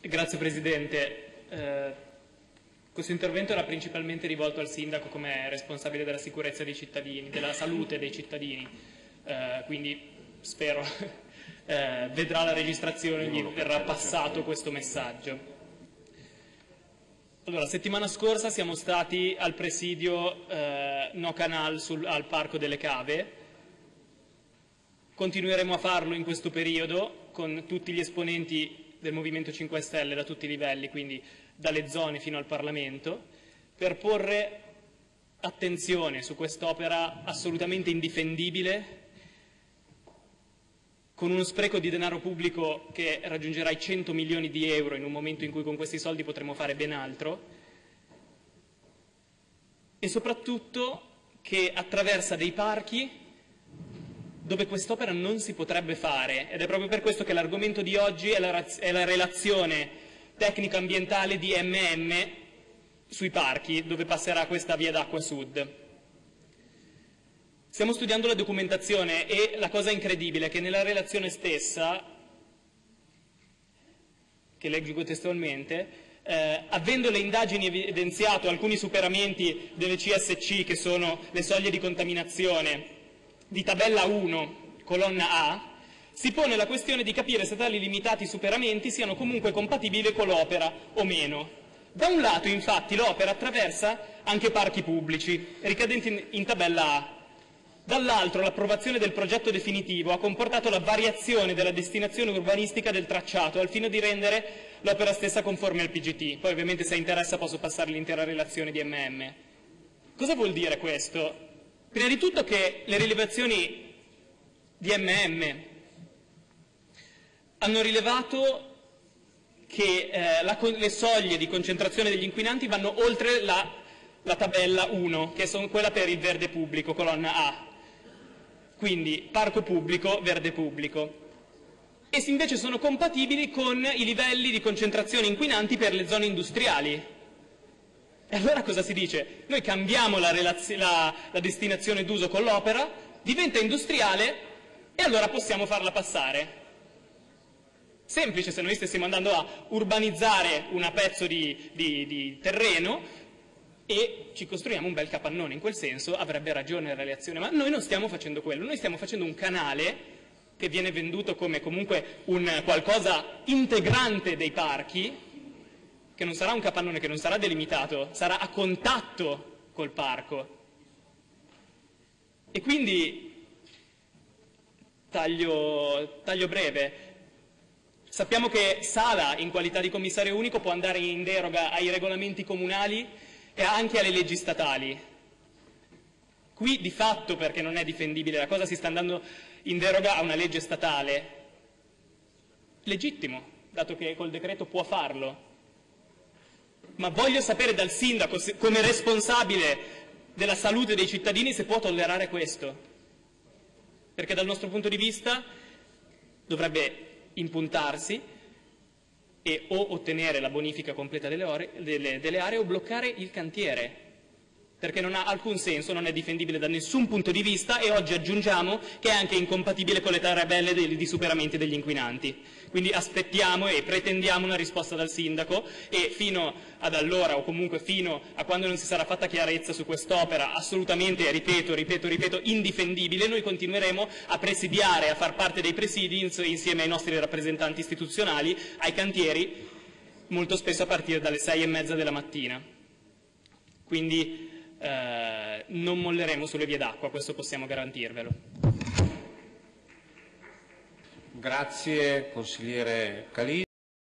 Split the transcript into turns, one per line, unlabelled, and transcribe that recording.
Grazie Presidente. Questo intervento era principalmente rivolto al Sindaco come responsabile della sicurezza dei cittadini, della salute dei cittadini, quindi spero vedrà la registrazione e gli verrà passato questo messaggio. Allora, la settimana scorsa siamo stati al presidio No Canal al Parco delle Cave. Continueremo a farlo in questo periodo con tutti gli esponenti del Movimento 5 Stelle da tutti i livelli, quindi dalle zone fino al Parlamento, per porre attenzione su quest'opera assolutamente indifendibile, con uno spreco di denaro pubblico che raggiungerà i 100 milioni di euro in un momento in cui con questi soldi potremo fare ben altro, e soprattutto che attraversa dei parchi dove quest'opera non si potrebbe fare, ed è proprio per questo che l'argomento di oggi è la relazione tecnico-ambientale di sui parchi, dove passerà questa via d'acqua sud. Stiamo studiando la documentazione e la cosa incredibile è che nella relazione stessa, che leggo testualmente, avendo le indagini evidenziato alcuni superamenti delle CSC, che sono le soglie di contaminazione, di tabella 1, colonna A, si pone la questione di capire se tali limitati superamenti siano comunque compatibili con l'opera o meno. Da un lato, infatti, l'opera attraversa anche parchi pubblici, ricadenti in tabella A. Dall'altro, l'approvazione del progetto definitivo ha comportato la variazione della destinazione urbanistica del tracciato, al fine di rendere l'opera stessa conforme al PGT. Poi, ovviamente, se interessa, posso passare l'intera relazione di Cosa vuol dire questo? Prima di tutto che le rilevazioni di hanno rilevato che le soglie di concentrazione degli inquinanti vanno oltre la tabella 1, che sono quella per il verde pubblico, colonna A. Quindi parco pubblico, verde pubblico. E invece sono compatibili con i livelli di concentrazione inquinanti per le zone industriali. E allora cosa si dice? Noi cambiamo la destinazione d'uso con l'opera, diventa industriale e allora possiamo farla passare. Semplice, se noi stessimo andando a urbanizzare un pezzo di terreno e ci costruiamo un bel capannone. In quel senso avrebbe ragione la relazione, ma noi non stiamo facendo quello, noi stiamo facendo un canale che viene venduto come comunque un qualcosa integrante dei parchi, che non sarà un capannone, che non sarà delimitato, sarà a contatto col parco. E quindi, taglio breve, sappiamo che Sala, in qualità di commissario unico, può andare in deroga ai regolamenti comunali e anche alle leggi statali. Qui, di fatto, perché non è difendibile, la cosa si sta andando in deroga a una legge statale. Legittimo, dato che col decreto può farlo. Ma voglio sapere dal sindaco, come responsabile della salute dei cittadini, se può tollerare questo. Perché dal nostro punto di vista dovrebbe impuntarsi e o ottenere la bonifica completa delle aree o bloccare il cantiere. Perché non ha alcun senso, non è difendibile da nessun punto di vista e oggi aggiungiamo che è anche incompatibile con le tabelle di superamenti degli inquinanti. Quindi aspettiamo e pretendiamo una risposta dal sindaco e fino ad allora o comunque fino a quando non si sarà fatta chiarezza su quest'opera assolutamente, ripeto, indifendibile, noi continueremo a presidiare, a far parte dei presidi insieme ai nostri rappresentanti istituzionali, ai cantieri, molto spesso a partire dalle 6:30 della mattina. Quindi non molleremo sulle vie d'acqua, questo possiamo garantirvelo.
Grazie consigliere Calì.